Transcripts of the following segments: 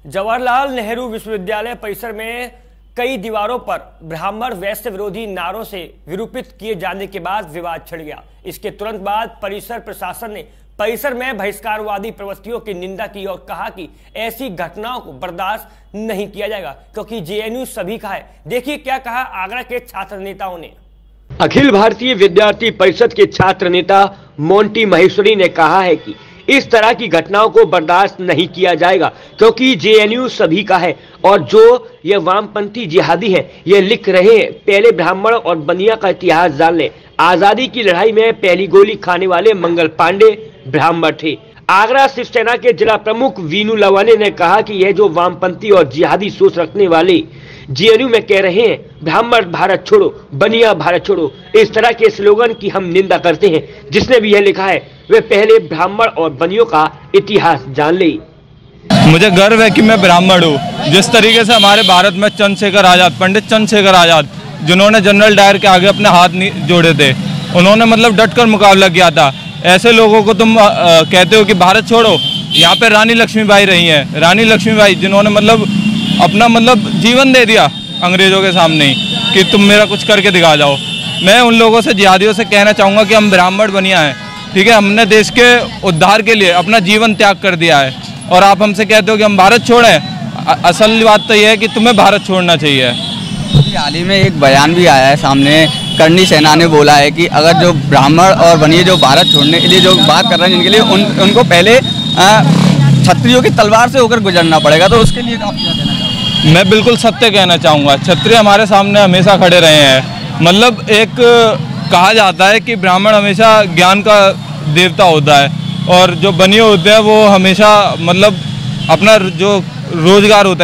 जवाहरलाल नेहरू विश्वविद्यालय परिसर में कई दीवारों पर ब्राह्मण वैश्य विरोधी नारों से विरूपित किए जाने के बाद विवाद छिड़ गया। इसके तुरंत बाद परिसर प्रशासन ने परिसर में बहिष्कारवादी प्रवृत्तियों की निंदा की और कहा कि ऐसी घटनाओं को बर्दाश्त नहीं किया जाएगा, क्योंकि जेएनयू सभी का है। देखिए क्या कहा आगरा के छात्र नेताओं ने। अखिल भारतीय विद्यार्थी परिषद के छात्र नेता मोंटी महेश्वरी ने कहा है कि इस तरह की घटनाओं को बर्दाश्त नहीं किया जाएगा, क्योंकि जेएनयू सभी का है और जो ये वामपंथी जिहादी हैं ये लिख रहे हैं पहले ब्राह्मण और बनिया का इतिहास जान ले। आजादी की लड़ाई में पहली गोली खाने वाले मंगल पांडे ब्राह्मण थे। आगरा शिवसेना के जिला प्रमुख वीनू लवाने ने कहा कि यह जो वामपंथी और जिहादी सोच रखने वाले जेएनयू में कह रहे हैं ब्राह्मण भारत छोड़ो, बनिया भारत छोड़ो, इस तरह के स्लोगन की हम निंदा करते हैं। जिसने भी यह लिखा है वे पहले ब्राह्मण और बनियों का इतिहास जान ले। मुझे गर्व है कि मैं ब्राह्मण हूँ। जिस तरीके से हमारे भारत में चंद्रशेखर आजाद, पंडित चंद्रशेखर आजाद, जिन्होंने जनरल डायर के आगे अपने हाथ जोड़े थे, उन्होंने मतलब डटकर मुकाबला किया था। ऐसे लोगों को तुम कहते हो कि भारत छोड़ो। यहाँ पे रानी लक्ष्मीबाई रही हैं, रानी लक्ष्मीबाई जिन्होंने अपना जीवन दे दिया अंग्रेजों के सामने ही कि तुम मेरा कुछ करके दिखा जाओ। मैं उन लोगों से, जिहादियों से कहना चाहूँगा कि हम ब्राह्मण बनिया हैं, ठीक है। हमने देश के उद्धार के लिए अपना जीवन त्याग कर दिया है और आप हमसे कहते हो कि हम भारत छोड़ें। असल बात तो यह है कि तुम्हें भारत छोड़ना चाहिए। हाल ही में एक बयान भी आया है सामने, करणी सेना ने बोला है कि अगर जो ब्राह्मण और बनिए जो भारत छोड़ने के लिए जो बात कर रहे हैं, जिनके लिए उनको पहले क्षत्रियों की तलवार से होकर गुजरना पड़ेगा। तो उसके लिए आप क्या कहना चाहोगे? मैं बिल्कुल सत्य कहना चाहूँगा। क्षत्रिय हमारे सामने हमेशा खड़े रहे हैं। एक कहा जाता है कि ब्राह्मण हमेशा ज्ञान का देवता होता है और जो बनिए होते हैं वो हमेशा अपना जो रोजगार होता है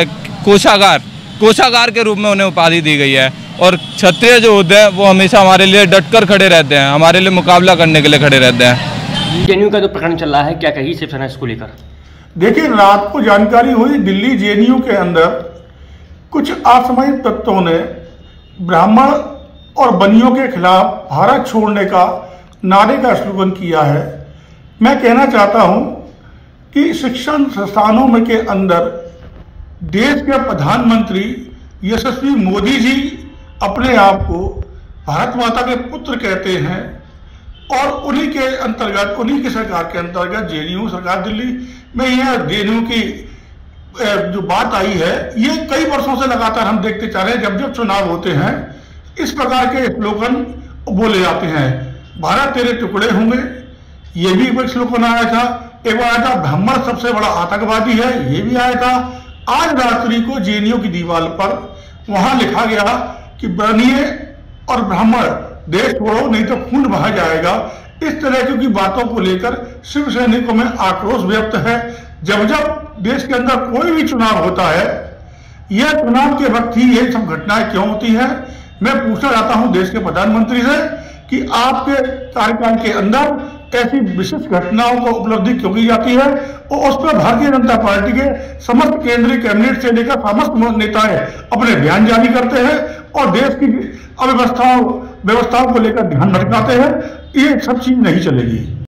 कोषागार के रूप में उन्हें उपाधि दी गई है। और क्षत्रिय जो होते हैं वो हमेशा हमारे लिए डटकर खड़े रहते हैं, हमारे लिए मुकाबला करने के लिए खड़े रहते हैं। जेएनयू का जो प्रकरण चल रहा है, क्या कही शिवसेना इसको लेकर? देखिए, रात को जानकारी हुई दिल्ली जेएनयू के अंदर कुछ असामाजिक तत्वों ने ब्राह्मण और बनियों के खिलाफ भारत छोड़ने का नारे का स्लोगन किया है। मैं कहना चाहता हूं कि शिक्षण संस्थानों में के अंदर देश के प्रधानमंत्री यशस्वी मोदी जी अपने आप को भारत माता के पुत्र कहते हैं और उन्हीं के अंतर्गत, उन्हीं की सरकार के अंतर्गत जेएनयू सरकार दिल्ली में यह जेएनयू की जो बात आई है, ये कई वर्षों से लगातार हम देखते चाह रहे हैं। जब जब चुनाव होते हैं इस प्रकार के स्लोगन बोले जाते हैं। भारत तेरे टुकड़े होंगे, ये भी एक स्लोगन आया था। एक बार आया था ब्राह्मण सबसे बड़ा आतंकवादी है, ये भी आया था। आज रात्रि को जेएनयू की दीवार पर वहां लिखा गया कि बनिए और ब्राह्मण देश छोड़ो नहीं तो खून बहा जाएगा। इस तरह की बातों को लेकर शिव सैनिकों में आक्रोश व्यक्त है। जब जब देश के अंदर कोई भी चुनाव होता है, यह चुनाव के वक्त ही ये सब घटनाएं क्यों होती है। मैं पूछना चाहता हूं देश के प्रधानमंत्री से कि आपके कार्यकाल के अंदर ऐसी विशिष्ट घटनाओं को उपलब्धि क्यों की जाती है और उस पर भारतीय जनता पार्टी के समस्त केंद्रीय कैबिनेट से लेकर समस्त नेताएं अपने बयान जारी करते हैं और देश की व्यवस्थाओं को लेकर ध्यान भटकाते हैं। ये सब चीज नहीं चलेगी।